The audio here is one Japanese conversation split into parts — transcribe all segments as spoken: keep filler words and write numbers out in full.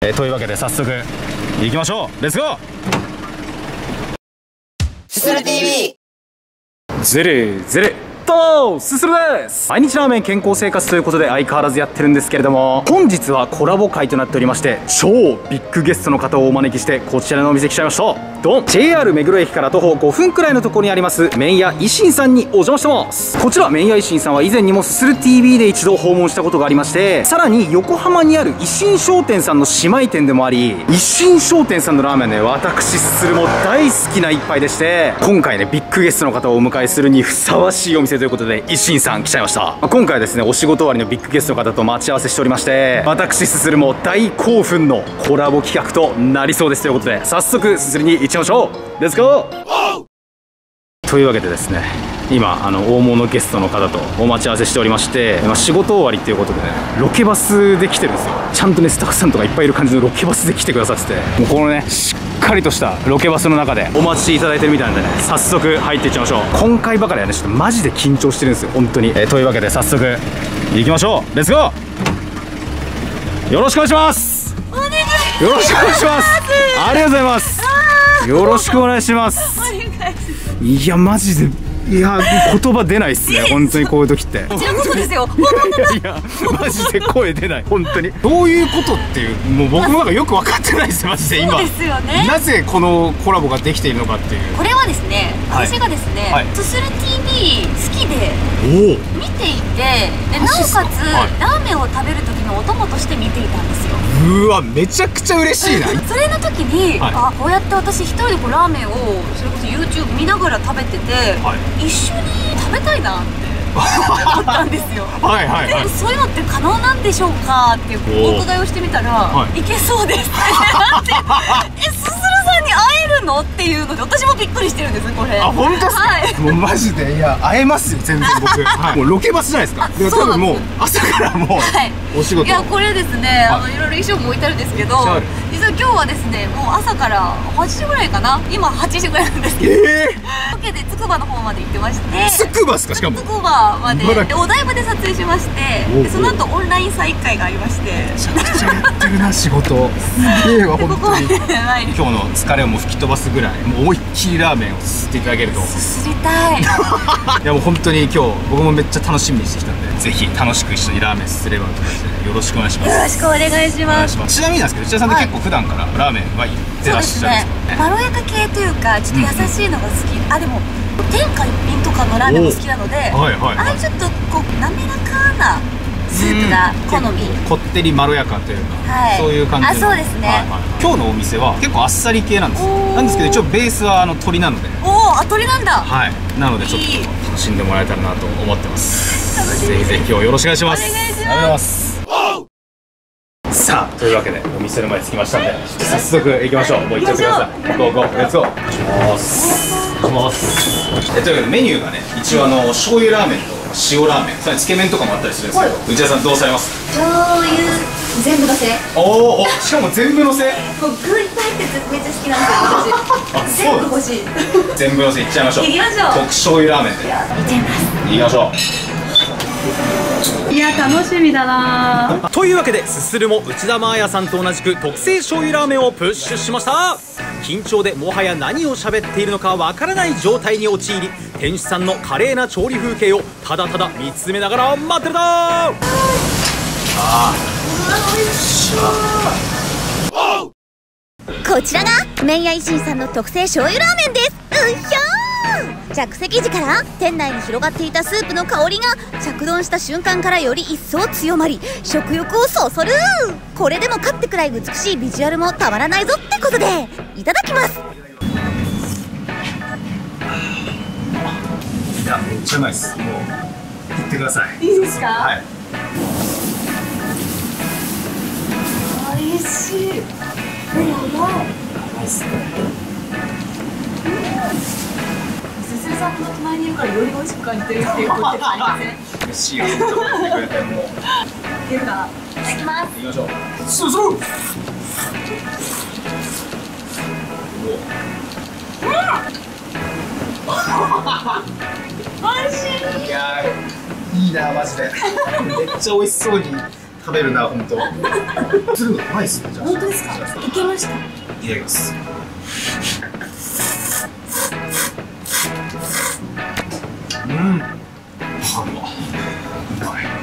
えー、というわけで早速行きましょう。レッツゴー。 すする ティーブイ。 ゼレゼレどうもすするです。毎日ラーメン健康生活ということで相変わらずやってるんですけれども、本日はコラボ会となっておりまして、超ビッグゲストの方をお招きしてこちらのお店来ちゃいました。ドン ジェイアール 目黒駅から徒歩ごふんくらいのところにあります麺屋維新さんにお邪魔してます。こちら麺屋維新さんは以前にもすする ティーブイ で一度訪問したことがありまして、さらに横浜にある維新商店さんの姉妹店でもあり、維新商店さんのラーメンね、私すするも大好きな一杯でして、今回ねビッグゲストの方をお迎えするにふさわしいお店ということで維新さん来ちゃいました。今回はですねお仕事終わりのビッグゲストの方と待ち合わせしておりまして、私すするも大興奮のコラボ企画となりそうですということで、早速すすりに行っちゃいましょう。レッツゴー。というわけでですね、今あの大物ゲストの方とお待ち合わせしておりまして、まあ、仕事終わりっていうことでねロケバスで来てるんですよ。ちゃんとねスタッフさんとかいっぱいいる感じのロケバスで来てくださってて、もうこのねしっかりとしたロケバスの中でお待ちいただいてるみたいなんでね、早速入っていっちゃいましょう。今回ばかりはねちょっとマジで緊張してるんですよ本当に。えー、というわけで早速行きましょう。レッツゴー。よろしくお願いします。 お願いします。 よろしくお願いします。ありがとうございます。よろしくお願いします。いやマジで、いや言葉出ないっすね本当にこういう時って。 こちらこそですよ。 いやマジで声出ない本当に。どういうことっていう、もう僕もなんかよく分かってないですマジで今。 そうですよね。 なぜこのコラボができているのかっていう。 これはですね、私がですね、すする ティーブイ 好きで見ていて、でなおかつラーメンを食べる時のお供として見ていたんですよ。 うわめちゃくちゃ嬉しいな。 それの時に、あこうやって私一人でこうラーメンをそれこそ ユーチューブ 見ながら食べてて、一緒に食べたいなって思ったんですよ。はいはいはい。でそういうのって可能なんでしょうかってお伺いをしてみたら、いけそうですってなって、えすするさんに会えるのっていうので私もびっくりしてるんですこれ。 あ本当ですか。はい、もうマジでいや会えますよ全然僕。はい、もうロケバスじゃないですか。で多分もう朝からもうお仕事。 いやこれですね、あのいろいろ衣装も置いてあるんですけど、実は今日はですねもう朝からはちじぐらいかな、今はちじぐらいなんですけど、ロケでつくばの方まで行ってまして。つくばですか。しかもつくばまでお台場で撮影しまして、でその後オンライン再会がありまして、めちゃくちゃやってるな仕事。すげえわ本当に。今日の疲れをもう吹き飛ばすぐらい、もう思いっきりラーメンをすすっていただけると。すすりたい。いやもう本当に今日僕もめっちゃ楽しみにしてきたんで、ぜひ楽しく一緒にラーメンすすればと思います。よろしくお願いします。よろしくお願いします。ちなみになんですけど、内田さんって結構普段からラーメンは行ってらっしゃるんですかね。まろやか系というかちょっと優しいのが好き。あでも天下一品とかのラーメンも好きなので、あれちょっとこう滑らかなスープが好み。こってりまろやかというか、そういう感じ。あそうですね。今日のお店は結構あっさり系なんですよ。なんですけど一応ベースはあの鶏なので。おお、あ鶏なんだ。はい。なのでちょっと楽しんでもらえたらなと思ってます。ぜひぜひ今日よろしくお願いします。お願いします。ありがとうございます。さあというわけでお店の前に着きましたんで、早速行きましょう。もう行っちゃってください。ゴーゴーレッツゴー。お願いします。お願いします。えというわけでメニューがね一応あの醤油ラーメンと塩ラーメン、それつけ麺とかもあったりするんですけど、内田さんどうされます？ 醤油全部のせ。 おお、しかも全部のせ。 もう具いっぱいってめっちゃ好きなんですよ私。全部欲しい。 全部のせいっちゃいましょう。いきましょう。特醤油ラーメンでいっちゃいます。いきましょう。 いや楽しみだな。 というわけですするも内田真彩さんと同じく特製醤油ラーメンをプッシュしました。緊張でもはや何を喋っているのかわからない状態に陥り、店主さんの華麗な調理風景をただただ見つめながら待ってるだー。あこちらが麺屋維新さんの特製醤油ラーメンです。うっひょー。着席時から店内に広がっていたスープの香りが着丼した瞬間からより一層強まり、食欲をそそる。これでもかってくらい美しいビジュアルもたまらないぞってことでいただきます。 いやめっちゃうまいです。もう行ってください。 いいですか？ はい。 美味しい。やばい。やばいっすね。すするさんの隣にいるからより美味しく感じてるっていうことありません？ 嬉しいよ。言ってくれてもう。いけるかな。いただきます。 行きましょう。そうそう。うん。美味しい。いやいいなマジで。めっちゃ美味しそうに食べるな本当。するのうまいっすね。 本当ですか。いけました。 いただきます。うん。ハンバうまい。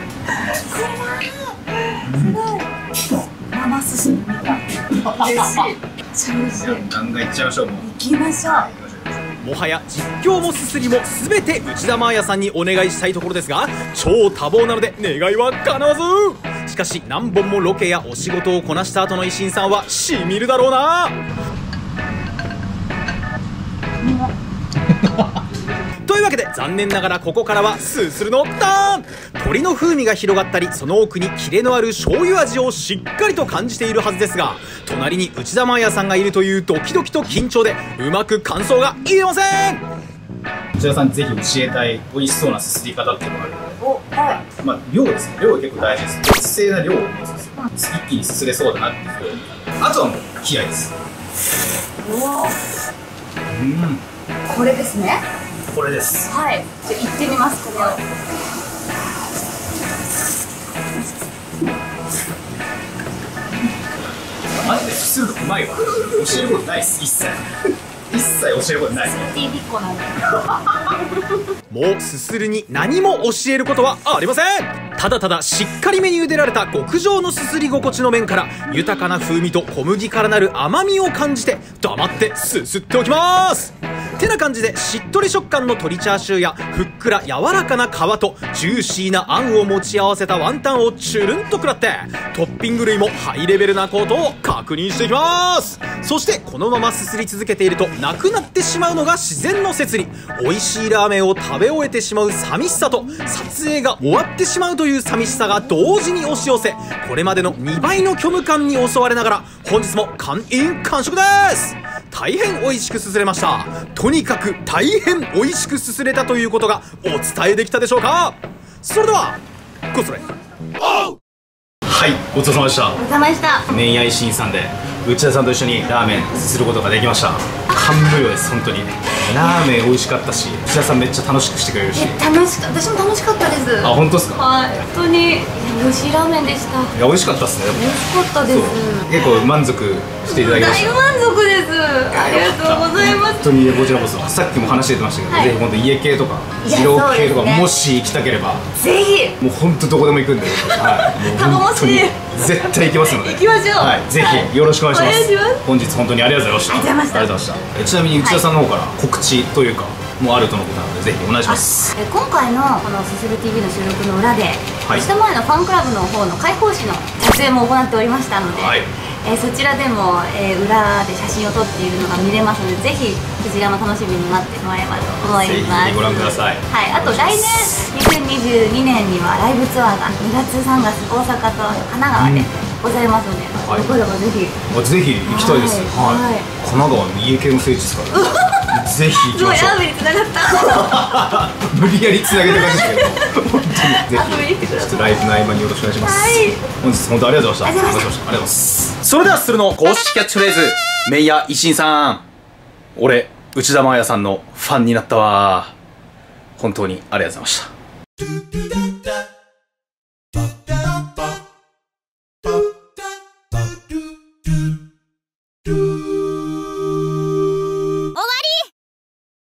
すごい。生すすみが嬉しい。めっちゃ美味しい。 ガンガンいっちゃいましょう。もう行きましょう。 もはや実況もすすりも全て内田真礼さんにお願いしたいところですが、超多忙なので願いは叶わず。しかし何本もロケやお仕事をこなした後の維新さんはしみるだろうな。というわけで残念ながらここからはすするのターン。鶏の風味が広がったり、その奥にキレのある醤油味をしっかりと感じているはずですが、隣に内田真礼さんがいるというドキドキと緊張でうまく感想が言えません。 内田さんにぜひ教えたい美味しそうなすすり方っていうのがあるので、 お、はい。 まあ量ですね。量が結構大事です。適正な量を持つんですよ。一気にすすれそうだなっていう。あとはもう気合です。 おお。 うん。 これですね。 これです。 はい。じゃあ行ってみます。これを。 マジですするのうまいわ。教えることないです。一切。一切教えることないです。 ティービッコなんで。 もうすするに何も教えることはありません。ただただしっかりめに茹でられた極上のすすり心地の麺から豊かな風味と小麦からなる甘みを感じて黙ってすすっておきます。てな感じでしっとり食感の鶏チャーシューやふっくら柔らかな皮とジューシーなあんを持ち合わせたワンタンをチュルンと食らって、トッピング類もハイレベルなことを確認していきます。そしてこのまますすり続けているとなくなってしまうのが自然の摂理。美味しいラーメンを食べ終えてしまう寂しさと撮影が終わってしまうという寂しさが同時に押し寄せ、これまでのにばいの虚無感に襲われながら本日も完飲完食です。大変美味しくすすれました。とにかく大変美味しくすすれたということがお伝えできたでしょうか。それではごそれ。 はい、ごちそうさまでした。 お疲れ様でした。 麺屋維新さんで内田さんと一緒にラーメンすすることができました。感無量です。本当にラーメン美味しかったし、内田さんめっちゃ楽しくしてくれるし。 え、楽しかった。私も楽しかったです。 あ、本当ですか。 はい、本当に美味しいラーメンでした。 いや、美味しかったですね。 美味しかったです。 結構満足していただきました。 大満足です。ありがとうございます。 本当にこちらこそ、さっきも話してましたけど、 はい、 ぜひ本当家系とかいや二郎系とか、 ね、 もし行きたければぜひもう本当どこでも行くんで、はい、もう頼もしい。 絶対行きますので行きましょう。 はい、ぜひよろしくお願いします。 お願いします。 本日本当にありがとうございました。 ありがとうございました。えちなみに内田さんの方から告知というかもあるとのことなので、ぜひお願いします。 え今回のこのすする ティーブイ の収録の裏で、 はい、 下前のファンクラブの方の開講誌の撮影も行っておりましたので、はい、えそちらでも、えー、裏で写真を撮っているのが見れますので、ぜひそちらも楽しみに待ってもらえればと思います。 ぜひご覧ください。 はい、あと来年にせんにじゅうにねんにはライブツアーがにがつさんがつ大阪と神奈川でございますので、 はい、 よければぜひぜひ行きたいです。はい、はい、神奈川の家系の聖地ですからぜひ行きましょう。 ラーメンにつながった無理やりつなげた感じですけど本当にぜひ遊びに来てください。 ちょっとライブの合間によろしくお願いします。はい、本日本当ありがとうございました。ありがとうございます。 それではするの公式キャッチフレーズ、麺屋維新さん、俺内田真礼さんのファンになったわ。本当にありがとうございました。